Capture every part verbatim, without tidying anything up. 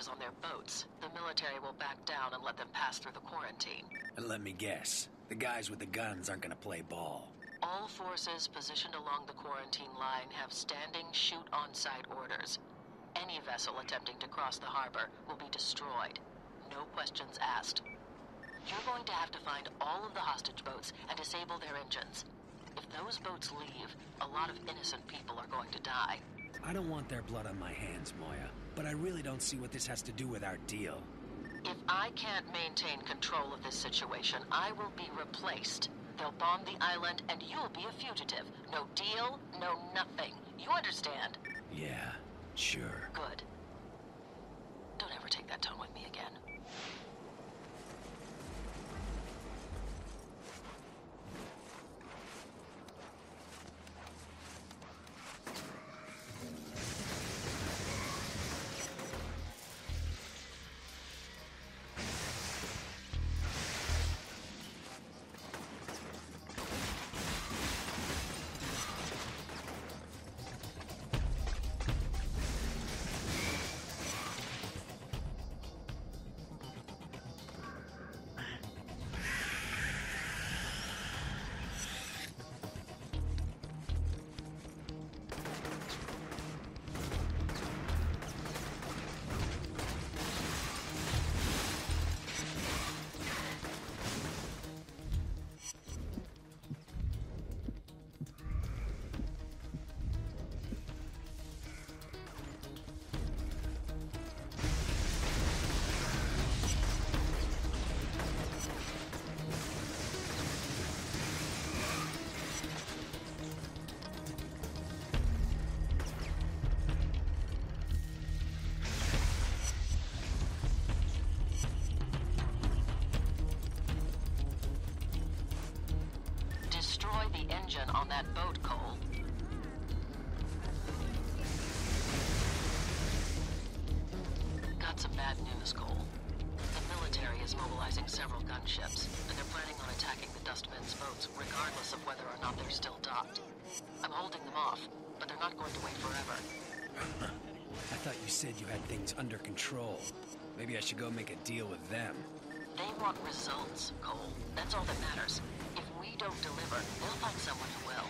vessels on their boats, the military will back down and let them pass through the quarantine. And let me guess, the guys with the guns aren't gonna play ball. All forces positioned along the quarantine line have standing shoot-on-sight orders. Any vessel attempting to cross the harbor will be destroyed. No questions asked. You're going to have to find all of the hostage boats and disable their engines. If those boats leave, a lot of innocent people are going to die. I don't want their blood on my hands, Moya, but I really don't see what this has to do with our deal. If I can't maintain control of this situation, I will be replaced. They'll bomb the island and you'll be a fugitive. No deal, no nothing. You understand? Yeah, sure. Good. Don't ever take that tone with me again. Engine on that boat, Cole. Got some bad news, Cole. The military is mobilizing several gunships, and they're planning on attacking the Dustmen's boats, regardless of whether or not they're still docked. I'm holding them off, but they're not going to wait forever. I thought you said you had things under control. Maybe I should go make a deal with them. They want results, Cole. That's all that matters. If we don't deliver, they'll find someone who will.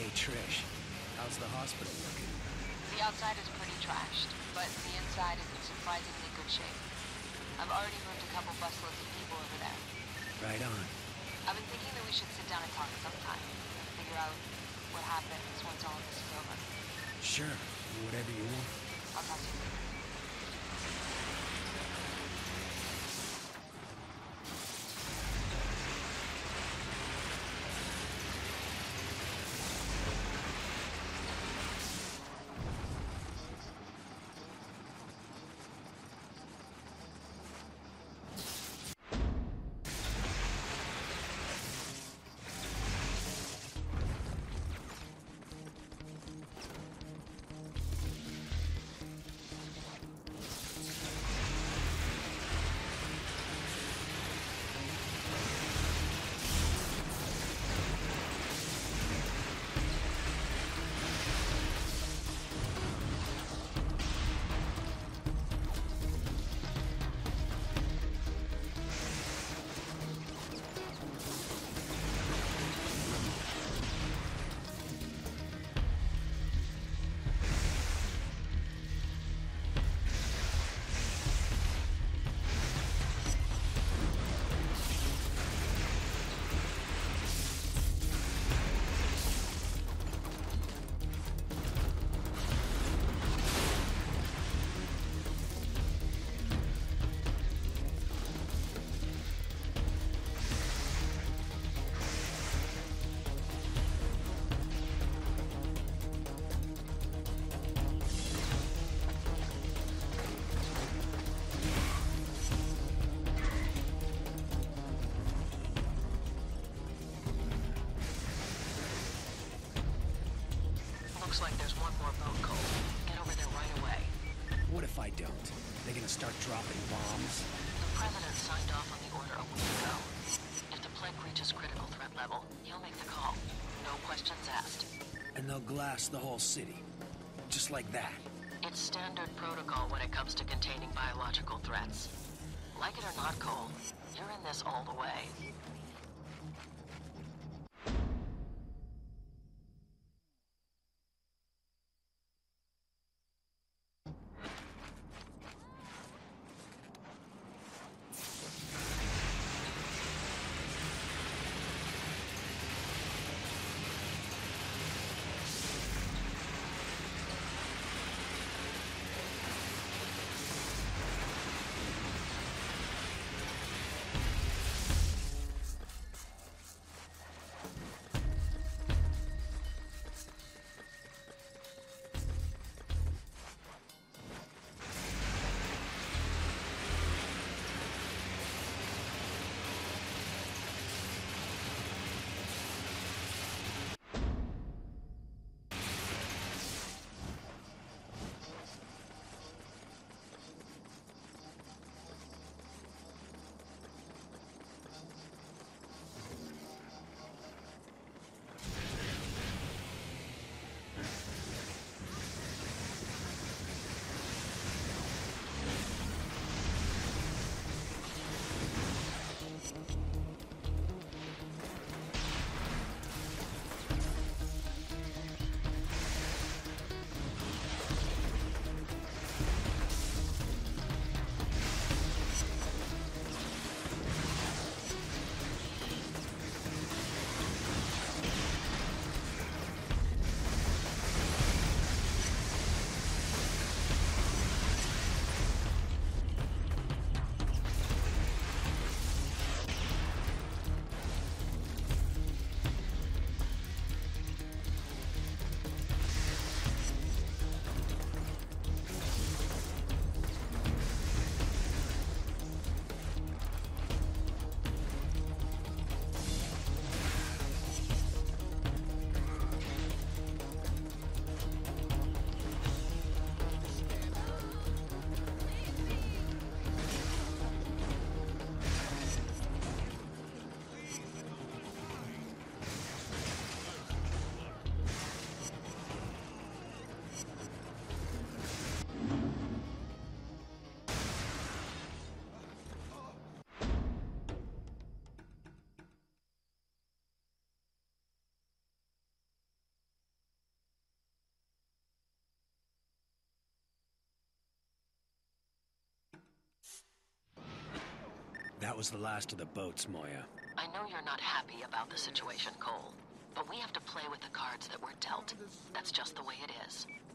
Hey, Trish. How's the hospital looking? The outside is pretty trashed, but the inside is in surprisingly good shape. I've already moved a couple busloads of people over there. Right on. I've been thinking that we should sit down and talk sometime. Figure out what happens once all of this is over. Sure. Whatever you want. I'll talk to you later. Looks like there's one more boat, Cole. Get over there right away. What if I don't? They gonna start dropping bombs? The President signed off on the order a week ago. If the plague reaches critical threat level, he'll make the call. No questions asked. And they'll glass the whole city. Just like that. It's standard protocol when it comes to containing biological threats. Like it or not, Cole, you're in this all the way. That was the last of the boats, Moya. I know you're not happy about the situation, Cole. But we have to play with the cards that we're dealt. That's just the way it is.